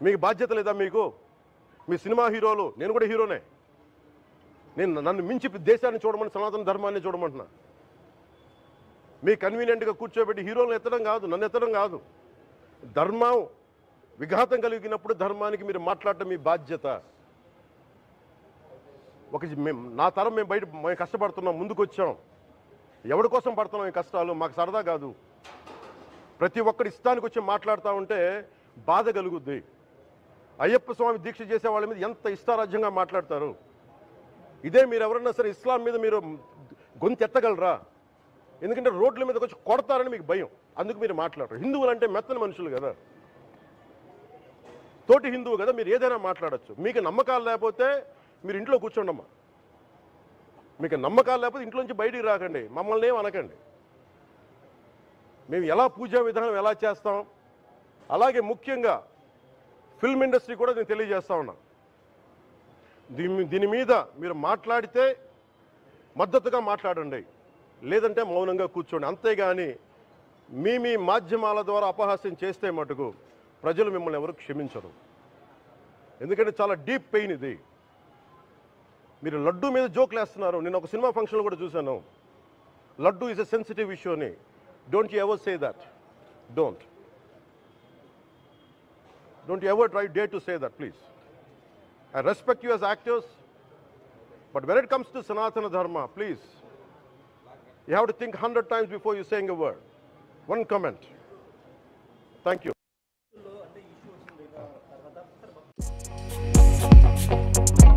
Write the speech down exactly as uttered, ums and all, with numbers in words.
మీకు బాధ్యత లేదా? మీకు మీ సినిమా హీరోలు, నేను కూడా హీరోనే, నేను నన్ను మించి దేశాన్ని చూడమని, సనాతన ధర్మాన్ని చూడమంటున్నా. మీ కన్వీనియంట్గా కూర్చోబెట్టి హీరోలను ఎత్తడం కాదు, నన్ను ఎత్తడం కాదు. ధర్మం విఘాతం కలిగినప్పుడు ధర్మానికి మీరు మాట్లాడటం మీ బాధ్యత. ఒక మేము నా తరం మేము బయట మేము కష్టపడుతున్నాం, ముందుకు వచ్చాం. ఎవరి కోసం పడుతున్నాం ఈ కష్టాలు? మాకు సరదా కాదు. ప్రతి ఒక్కరి ఇష్టానికి వచ్చి మాట్లాడుతూ ఉంటే బాధ కలుగుద్ది. అయ్యప్ప స్వామి దీక్ష చేసే వాళ్ళ మీద ఎంత ఇష్టారాజ్యంగా మాట్లాడతారు. ఇదే మీరు ఎవరన్నా సరే ఇస్లాం మీద మీరు గొంతు ఎత్తగలరా? ఎందుకంటే రోడ్ల మీదకి వచ్చి కొడతారని మీకు భయం, అందుకు మీరు మాట్లాడరు. హిందువులు అంటే మెత్తని మనుషులు కదా, తోటి హిందువు కదా, మీరు ఏదైనా మాట్లాడచ్చు. మీకు నమ్మకాలు లేకపోతే మీరు ఇంట్లో కూర్చోండమ్మా. మీకు నమ్మకాలు లేకపోతే ఇంట్లోంచి బయటికి రాకండి, మమ్మల్ని ఏం అనకండి. మేము ఎలా పూజా విధానం ఎలా చేస్తాం, అలాగే ముఖ్యంగా ఫిల్మ్ ఇండస్ట్రీ కూడా నేను తెలియజేస్తా ఉన్నా. దీని దీని మీద మీరు మాట్లాడితే మద్దతుగా మాట్లాడండి, లేదంటే మౌనంగా కూర్చోండి. అంతేగాని మీ మీ మాధ్యమాల ద్వారా అపహాస్యం చేస్తే మటుకు ప్రజలు మిమ్మల్ని ఎవరు క్షమించరు. ఎందుకంటే చాలా డీప్ పెయిన్ ఇది. మీరు లడ్డు మీద జోక్లు వేస్తున్నారు. నేను ఒక సినిమా ఫంక్షన్లో కూడా చూశాను. Laddu is a sensitive issue అని. Don't you ever say that. Don't don't you ever try the to say that, please. I respect you as actors, but when it comes to Sanatana Dharma, please, you have to think a hundred times before you saying a word. One comment. Thank you.